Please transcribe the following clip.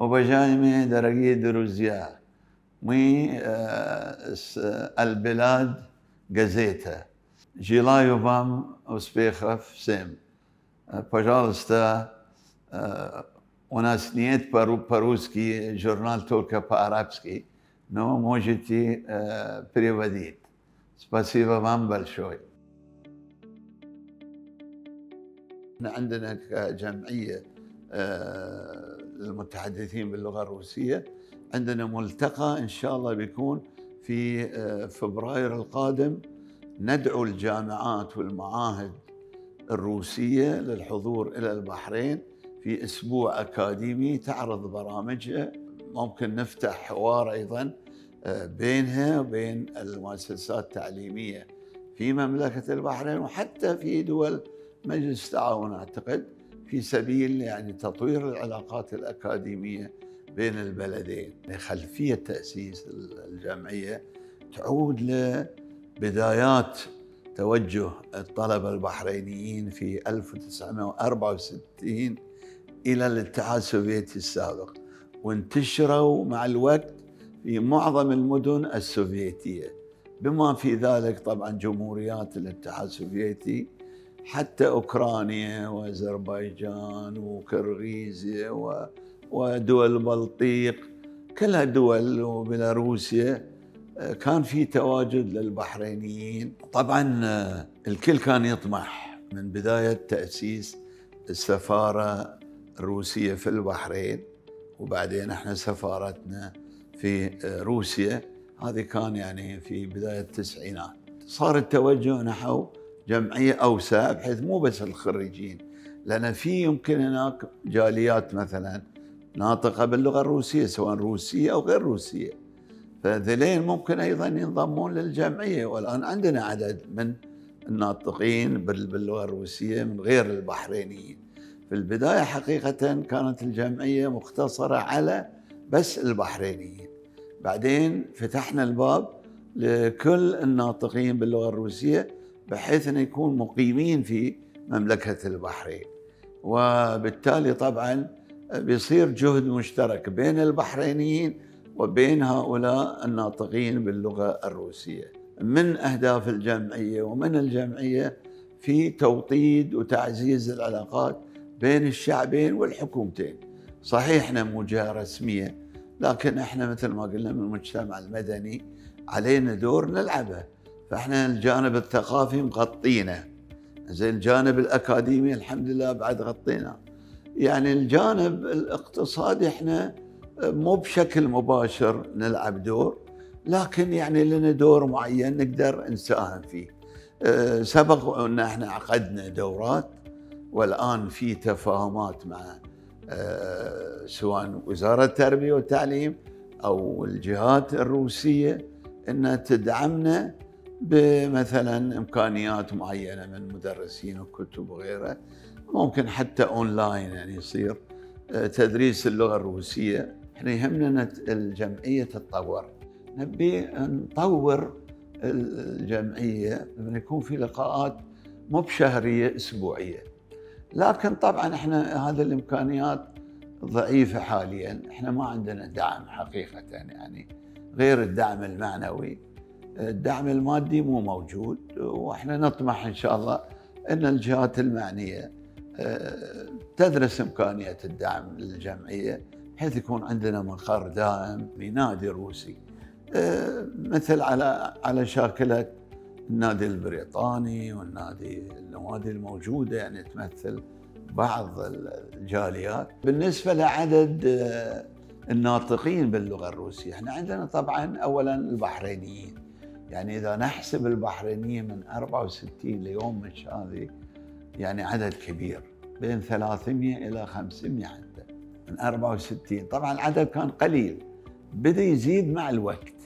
وبجانب درجي دروزيا مي البلاد جازيتا جيلايو بام وسبيخف سيم пожалуйста у нас нет по-русски журнал только по-арабски, но можете переводить. Спасибо вам большое. عندنا كجمعية للمتحدثين باللغة الروسية عندنا ملتقى إن شاء الله بيكون في فبراير القادم. ندعو الجامعات والمعاهد الروسية للحضور إلى البحرين في أسبوع أكاديمي تعرض برامجها. ممكن نفتح حوار أيضا بينها وبين المؤسسات التعليمية في مملكة البحرين وحتى في دول مجلس التعاون أعتقد، في سبيل يعني تطوير العلاقات الأكاديمية بين البلدين. خلفية تأسيس الجمعية تعود لبدايات توجه الطلبة البحرينيين في 1964 إلى الاتحاد السوفيتي السابق، وانتشروا مع الوقت في معظم المدن السوفيتية، بما في ذلك طبعا جمهوريات الاتحاد السوفيتي حتى أوكرانيا وأذربيجان وكرغيزيا ودول البلطيق، كلها دول وبيلاروسيا كان في تواجد للبحرينيين. طبعا الكل كان يطمح من بداية تأسيس السفارة الروسية في البحرين، وبعدين احنا سفارتنا في روسيا، هذه كان يعني في بداية التسعينات. صار التوجه نحو جمعية أوسع بحيث مو بس الخريجين، لأن في يمكن هناك جاليات مثلا ناطقة باللغة الروسية سواء روسية أو غير روسية، فذلين ممكن أيضا ينضمون للجمعية. والآن عندنا عدد من الناطقين باللغة الروسية من غير البحرينيين. في البداية حقيقة كانت الجمعية مقتصرة على بس البحرينيين، بعدين فتحنا الباب لكل الناطقين باللغة الروسية بحيث أن يكون مقيمين في مملكة البحرين، وبالتالي طبعا بيصير جهد مشترك بين البحرينيين وبين هؤلاء الناطقين باللغة الروسية. من أهداف الجمعية ومن الجمعية في توطيد وتعزيز العلاقات بين الشعبين والحكومتين. صحيح احنا مو جهة رسمية، لكن احنا مثل ما قلنا من المجتمع المدني علينا دور نلعبه، فاحنا الجانب الثقافي مغطينه، زي الجانب الأكاديمي الحمد لله بعد غطينا. يعني الجانب الاقتصادي احنا مو بشكل مباشر نلعب دور، لكن يعني لنا دور معين نقدر نساهم فيه. سبق ان احنا عقدنا دورات، والآن في تفاهمات مع سواء وزارة التربية والتعليم أو الجهات الروسية أنها تدعمنا بمثلا إمكانيات معينة من مدرسين وكتب وغيرها، ممكن حتى أونلاين يعني يصير تدريس اللغة الروسية. احنا يهمنا الجمعية تتطور، نبي نطور الجمعية لما يكون في لقاءات مو بشهرية أسبوعية، لكن طبعا احنا هذه الإمكانيات ضعيفة حاليا، احنا ما عندنا دعم حقيقة، يعني غير الدعم المعنوي، الدعم المادي مو موجود، واحنا نطمح ان شاء الله ان الجهات المعنية تدرس إمكانية الدعم للجمعية بحيث يكون عندنا مقر دائم بنادي روسي، مثل على شاكلة النادي البريطاني والنوادي الموجودة، يعني تمثل بعض الجاليات. بالنسبة لعدد الناطقين باللغة الروسية، احنا عندنا طبعا أولا البحرينيين، يعني إذا نحسب البحرينيين من 64 ليوم مش هذه يعني عدد كبير، بين 300 إلى 500 حتى من 64. طبعا العدد كان قليل، بدأ يزيد مع الوقت،